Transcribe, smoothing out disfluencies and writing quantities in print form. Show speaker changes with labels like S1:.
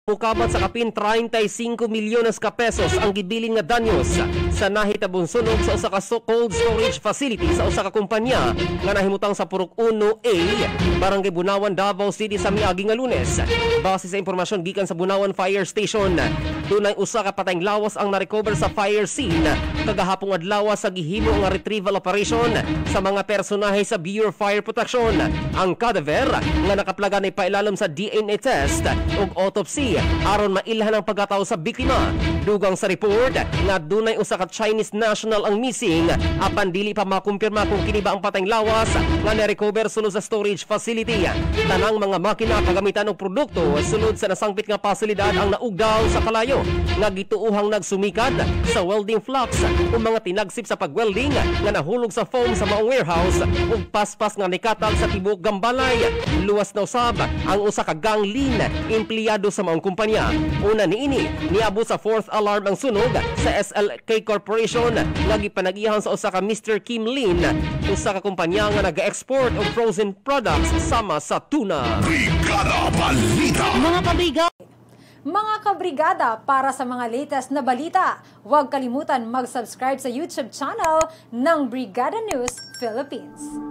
S1: Mukabat sa kapin 35 milyones ka pesos ang gibilin nga danyos sa nahitabong sunog sa usa ka cold storage facility sa usa ka kumpanya nga nahimutang sa Purok 1A, Barangay Bunawan, Davao City sa miagi nga Lunes. Base sa impormasyon gikan sa Bunawan Fire Station, dunay usa ka patayong lawas ang na-recover sa fire scene kagahapong adlaw sa gihimo nga retrieval operation sa mga personahe sa Bureau of Fire Protection. Ang cadaver nga nakaplaga na ipailalom sa DNA test ug autopsy aron mailhan ang pagkatao sa biktima. Dugang sa report nga dunay usa ka Chinese national ang missing, apan dili pa makumpirma kung kini ba ang patayong lawas nga na-recover sulod sa storage facility. Tanang mga makina kagamitan og produkto sulod sa nasangpit nga pasilidad ang naugdaw sa kalayo nga gituuhang nagsumikad sa welding flux o mga tinagsip sa pagwelding nga nahulog sa foam sa maong warehouse ug paspas nga nikatag sa tibuok Gambalay. Luwas na usab ang usa ka ganglin empleyado sa maong kumpanya. Una niini niabot sa fourth alarm ang sunog sa SLK Corporation nga gipanagihan sa usa ka Mr. Kim Lin, usa ka kumpanya nga naga-export og frozen products sama sa tuna.
S2: Brigada Balita.
S3: Mga kabrigada, para sa mga latest na balita, huwag kalimutan mag-subscribe sa YouTube channel ng Brigada News Philippines.